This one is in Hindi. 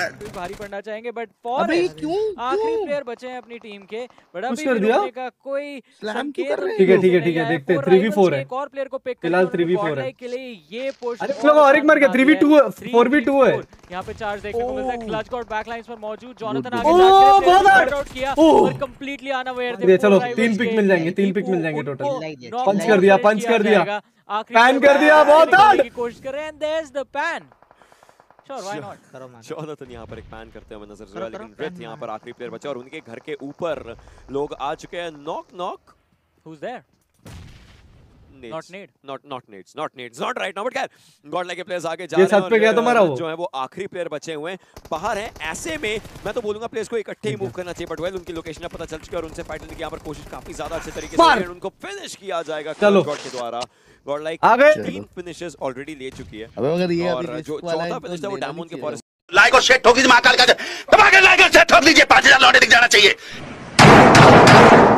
भारी पड़ना चाहेंगे, बट फॉर अबे क्यों आखिरी प्लेयर बचे हैं अपनी टीम के, बट अभी कर दिया? का कोई स्लैम क्यों संकेत कर रहे हैं? ठीक है, उनकी ठीक है, तरफ से ठीक है, नहीं आया। देखते हैं, For 3v4 Rivals है। के एक और प्लेयर को पिक फिलहाल करके 3v4 है। के लिए ये पुश अरे लोग और एक मर गया, 3v2 4v2 है। यहाँ पे चार्ज देखने को मिलता है, क्लच गॉड बैकलाइंस पर मौजूद, जॉनथन ओ, बहुत आगे आउट किया और कंप्लीटली अनअवेयर थे। चलो 3 पिक मिल जाएंगे, 3 पिक मिल जाएंगे टोटल। पंच कर दिया, पंच कर दिया, आखिरी पैन कर दिया, बहुत हार्ड की कोशिश कर रहे हैं, and there is the pen. Sure, why not. करो मान। जॉनथन यहाँ पर एक पैन करते हुए नजर आ रहा है, लेकिन रिथ यहाँ पर आखिरी प्लेयर बचा और उनके घर के ऊपर लोग आ चुके हैं। Knock knock, who is there? Not Nade. Not Nade. Not right now, but खैर गॉड लाइक प्लेयर्स आगे जा ये रहे हैं छत पे गया तो मारा वो। जो है वो आखिरी प्लेयर बचे हुए हैं बाहर हैं। ऐसे में मैं तो बोलूंगा प्लेयर्स को इकट्ठे ही मूव करना चाहिए, बट वेल उनकी लोकेशन पता चल चुकी है और उनसे फाइट लेने की यहाँ पर कोशिश काफी ज्यादा अच्छे तरीके से उनको फिनिश किया जाएगा गॉड के द्वारा। गॉड लाइक 3 फिनिशेस ऑलरेडी ले चुकी है। अबे मगर ये और जो चौथा फिनिश था वो डायमंड के फॉरेस्ट। लाइक और शेयर ठोक दीजिए महाकाल का, दबा के लाइक और शेयर ठोक दीजिए, 5000 लौटे दिख जाना चाहिए।